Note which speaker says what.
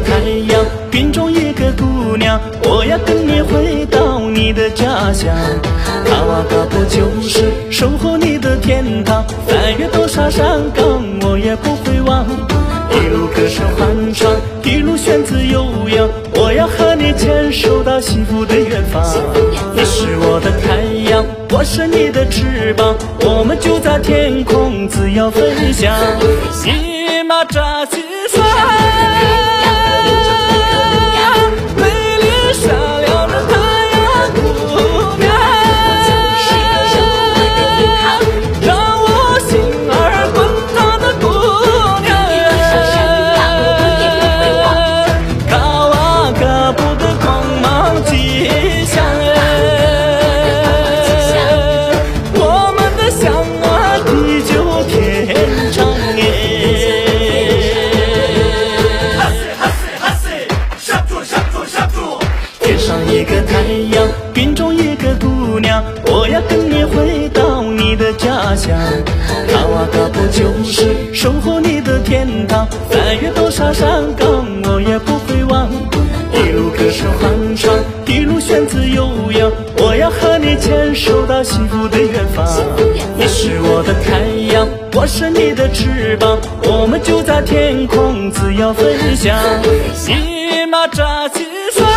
Speaker 1: 太阳，云中一个姑娘，我要跟你回到你的家乡。卡瓦嘎布就是守护你的天堂，翻越多少山岗，我也不会忘。一路歌声欢唱，一路选择悠扬，我要和你牵手到幸福的远方。你是我的太阳，我是你的翅膀，我们就在天空自由飞翔。一马扎西山，美丽闪亮的太阳姑娘，让我心儿滚烫的姑娘。卡瓦嘎布的光芒吉祥，我们的相爱地久天长。天上一个太阳，云中一个姑娘，我要跟你回到你的家乡。卡瓦嘎布就是守护你的天堂，翻越多少山岗，我也不会忘。一路歌声欢唱，一路选择悠扬，我要和你牵手到幸福的远方。你是我的太阳，我是你的翅膀，我们就在天空自由飞翔。一马扎西山。